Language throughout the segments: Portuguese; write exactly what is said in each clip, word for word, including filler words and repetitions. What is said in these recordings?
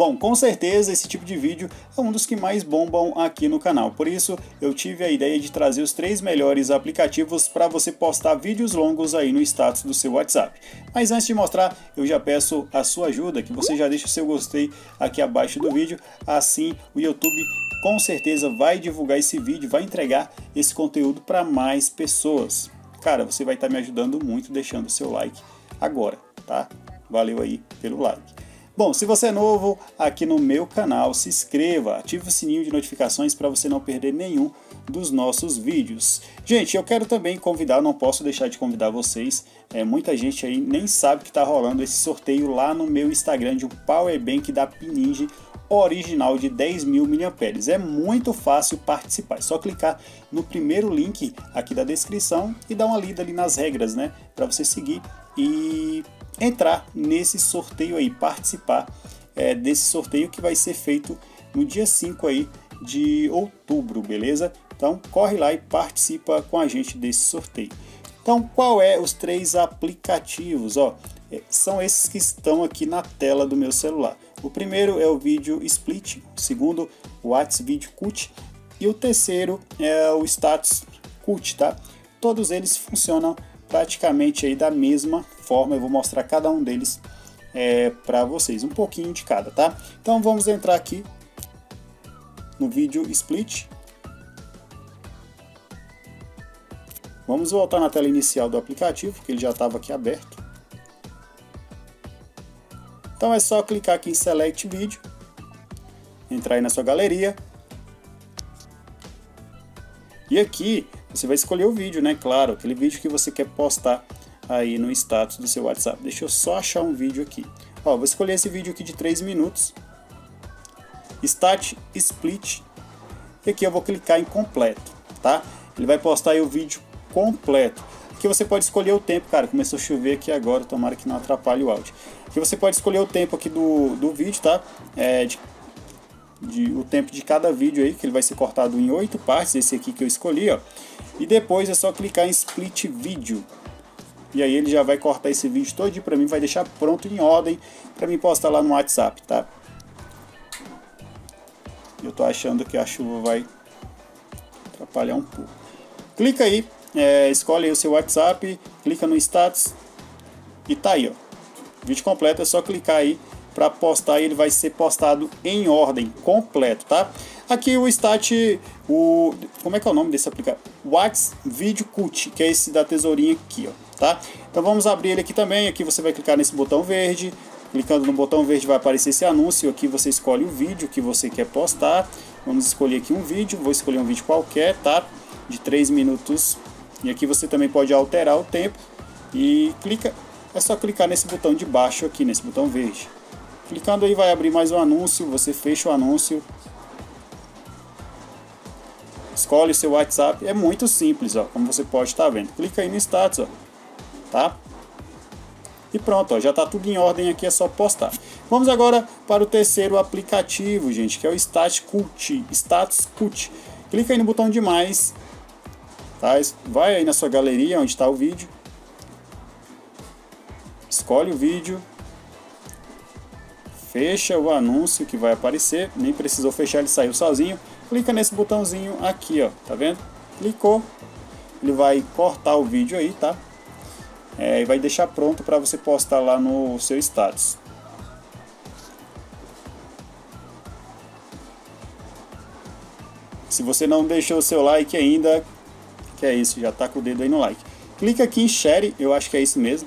Bom, com certeza esse tipo de vídeo é um dos que mais bombam aqui no canal, por isso eu tive a ideia de trazer os três melhores aplicativos para você postar vídeos longos aí no status do seu WhatsApp. Mas antes de mostrar, eu já peço a sua ajuda, que você já deixa o seu gostei aqui abaixo do vídeo, assim o YouTube com certeza vai divulgar esse vídeo, vai entregar esse conteúdo para mais pessoas. Cara, você vai estar me ajudando muito deixando o seu like agora, tá? Valeu aí pelo like. Bom, se você é novo aqui no meu canal, se inscreva, ative o sininho de notificações para você não perder nenhum dos nossos vídeos. Gente, eu quero também convidar, não posso deixar de convidar vocês, é, muita gente aí nem sabe que está rolando esse sorteio lá no meu Instagram de um Power Bank da Pininge original de dez mil miliamperes. É muito fácil participar, é só clicar no primeiro link aqui da descrição e dar uma lida ali nas regras, né, para você seguir e entrar nesse sorteio aí, participar é, desse sorteio que vai ser feito no dia cinco aí de outubro, beleza? Então corre lá e participa com a gente desse sorteio. Então qual é os três aplicativos? Ó, é, são esses que estão aqui na tela do meu celular. O primeiro é o Video Split, o segundo o WhatsApp Video Cut e o terceiro é o Status Cut, tá? Todos eles funcionam praticamente aí da mesma forma. Eu vou mostrar cada um deles é, para vocês, um pouquinho de cada, tá? Então vamos entrar aqui no Video Split. Vamos voltar na tela inicial do aplicativo, que ele já estava aqui aberto. Então é só clicar aqui em Select Video, entrar aí na sua galeria. E aqui você vai escolher o vídeo, né? Claro, aquele vídeo que você quer postar aí no status do seu WhatsApp. Deixa eu só achar um vídeo aqui. Ó, vou escolher esse vídeo aqui de três minutos. Start Split. E aqui eu vou clicar em completo, tá? Ele vai postar aí o vídeo completo. Aqui você pode escolher o tempo, cara. Começou a chover aqui agora, tomara que não atrapalhe o áudio. Aqui você pode escolher o tempo aqui do, do vídeo, tá? É, de De, o tempo de cada vídeo aí, que ele vai ser cortado em oito partes, esse aqui que eu escolhi, ó. E depois é só clicar em Split Video. E aí ele já vai cortar esse vídeo todinho para mim, vai deixar pronto em ordem para mim postar lá no WhatsApp, tá? Eu tô achando que a chuva vai atrapalhar um pouco. Clica aí, é, escolhe aí o seu WhatsApp, clica no status e tá aí, ó. Vídeo completo, é só clicar aí para postar e ele vai ser postado em ordem completo, tá? Aqui o Stat, o como é que é o nome desse aplicativo? WhatsApp Video Cut, que é esse da tesourinha aqui, ó, tá? Então vamos abrir ele aqui também. Aqui você vai clicar nesse botão verde. Clicando no botão verde vai aparecer esse anúncio. Aqui você escolhe o vídeo que você quer postar. Vamos escolher aqui um vídeo. Vou escolher um vídeo qualquer, tá? De três minutos. E aqui você também pode alterar o tempo e clica. É só clicar nesse botão de baixo aqui, nesse botão verde. Clicando aí vai abrir mais um anúncio, você fecha o anúncio, escolhe o seu WhatsApp, é muito simples, ó, como você pode estar vendo. Clica aí no status, ó, tá? E pronto, ó, já está tudo em ordem aqui, é só postar. Vamos agora para o terceiro aplicativo, gente, que é o Status Cut, Status Cut. Clica aí no botão de mais, tá? Vai aí na sua galeria onde está o vídeo, escolhe o vídeo. Fecha o anúncio que vai aparecer, nem precisou fechar, ele saiu sozinho. Clica nesse botãozinho aqui, ó, tá vendo? Clicou, ele vai cortar o vídeo aí, tá? É, e vai deixar pronto para você postar lá no seu status. Se você não deixou o seu like ainda, que é isso, já tá com o dedo aí no like. Clica aqui em Share, eu acho que é isso mesmo.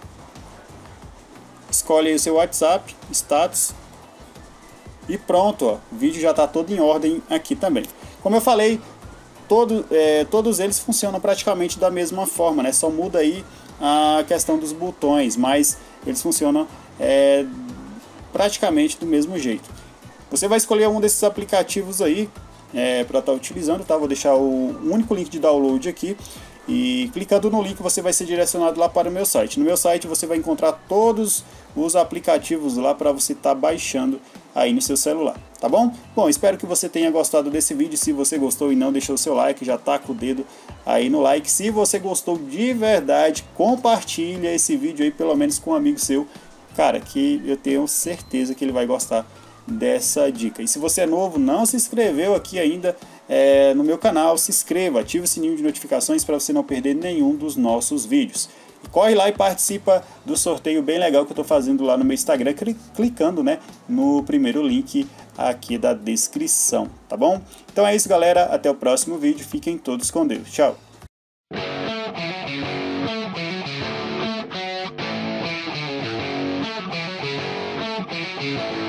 Escolhe aí o seu WhatsApp, status e pronto, ó, o vídeo já está todo em ordem aqui também. Como eu falei, todo, é, todos eles funcionam praticamente da mesma forma, né? Só muda aí a questão dos botões, mas eles funcionam é, praticamente do mesmo jeito. Você vai escolher um desses aplicativos aí é, para estar tá utilizando, tá? Vou deixar o único link de download aqui. E clicando no link você vai ser direcionado lá para o meu site. No meu site você vai encontrar todos os aplicativos lá para você estar tá baixando aí no seu celular, tá bom? Bom, espero que você tenha gostado desse vídeo. Se você gostou e não deixou o seu like, já tá com o dedo aí no like. Se você gostou de verdade, compartilha esse vídeo aí pelo menos com um amigo seu, cara, que eu tenho certeza que ele vai gostar dessa dica. E se você é novo, não se inscreveu aqui ainda é, no meu canal, se inscreva, ative o sininho de notificações para você não perder nenhum dos nossos vídeos. E corre lá e participa do sorteio bem legal que eu estou fazendo lá no meu Instagram, clicando, né, no primeiro link aqui da descrição, tá bom? Então é isso, galera, até o próximo vídeo, fiquem todos com Deus, tchau! Thank you.